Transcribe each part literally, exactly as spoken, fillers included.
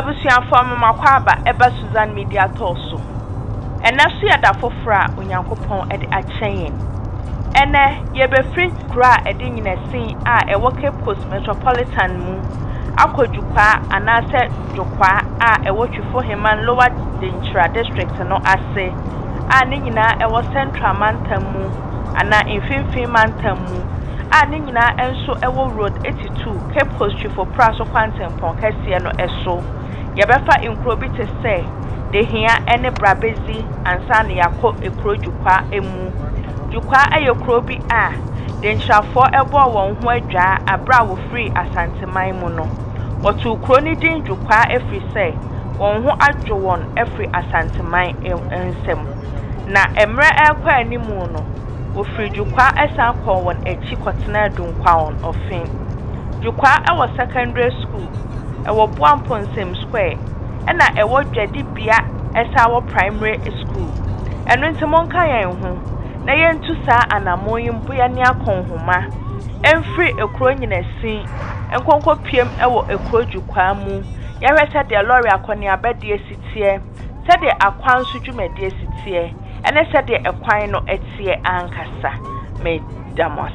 Abusuafo amakwaba eba Susan Media Toso. Enasu ya da fofra Onyankopon ede achen. Ene yebe free kra ede Nyinasin a ewo Cape Coast Metropolitan mu akọ Jukwa anase Jukwa a ewo Twifo Hemang-Lower Denkyira District no ase a ne nyina ewo Central Mantam mu ana Infimfin Mantam mu a ne nyina enso ewo Road eighty-two Cape Coast Twifo Praso kwantempon kase no eso yebefa inkro bi te se Dehia Brabedzi ansa ne yakọ ekro Jukwa emu Jukwa ayekro bi a denhyafo ebo won ho adwa abra wo free asanteman mu no wotu kro ni din Jukwa efri se won ho adwo won efri asanteman ensem na emre ekwa animu no wo free Jukwa esan kọ won echi kotena dunkwa on ofin Jukwa ewo secondary school ewo Boa Amponsem square ena ewo dwadibia esa wo primary school enu ntimonka yan ho na yentu saa anamoyin buya ni akonhoma emfri ekro Nyinasin enkonko piem ewo ekro Jukwa mu yahwese de lorry akoni abede esitie se de akwan so dwumade esitie ene se de ekwan no etie ankasa me damos.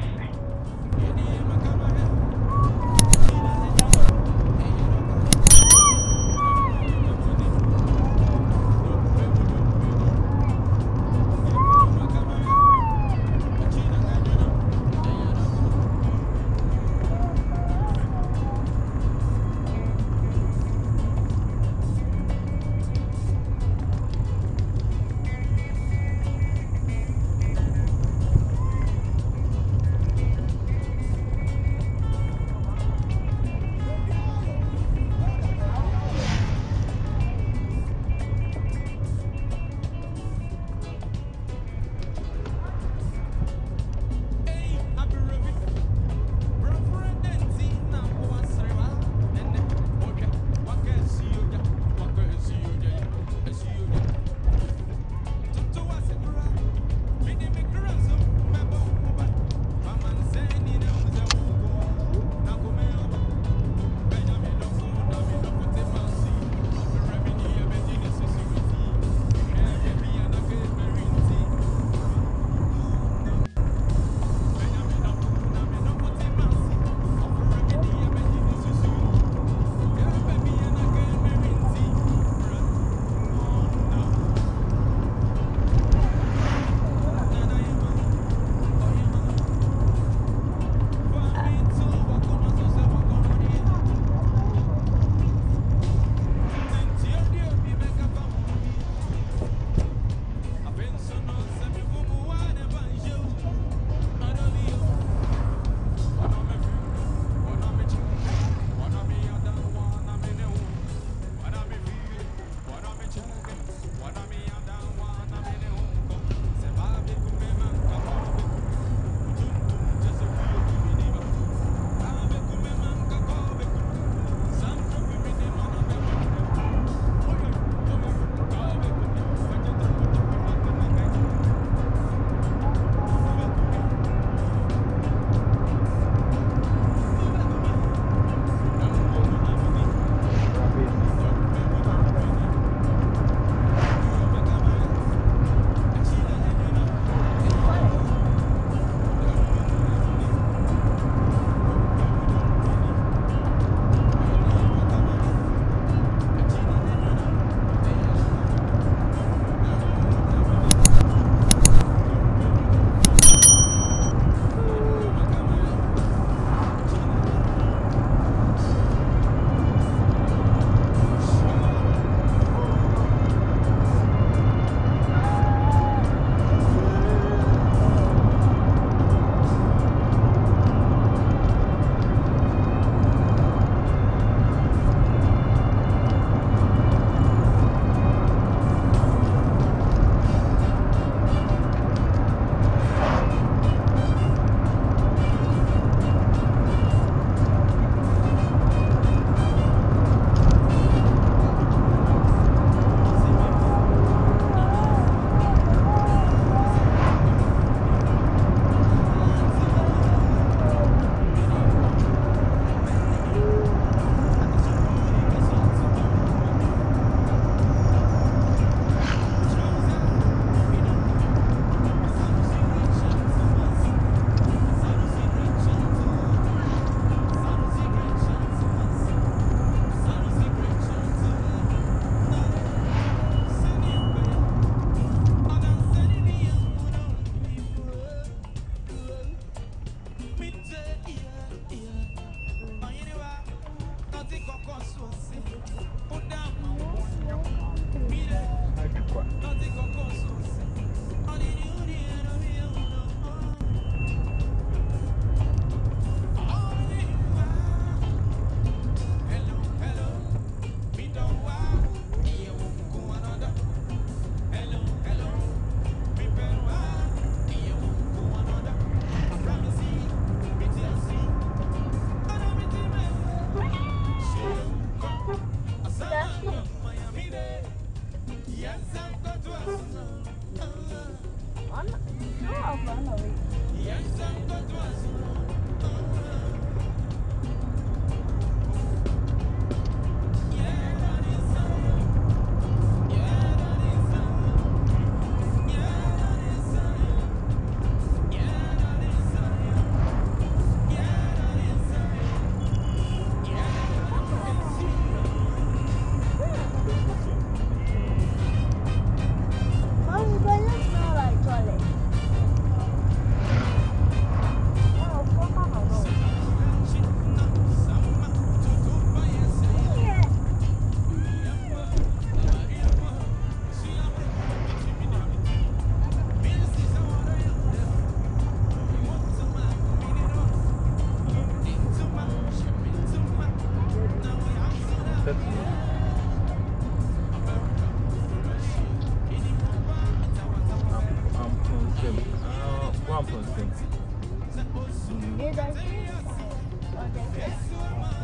Boa Amponsem.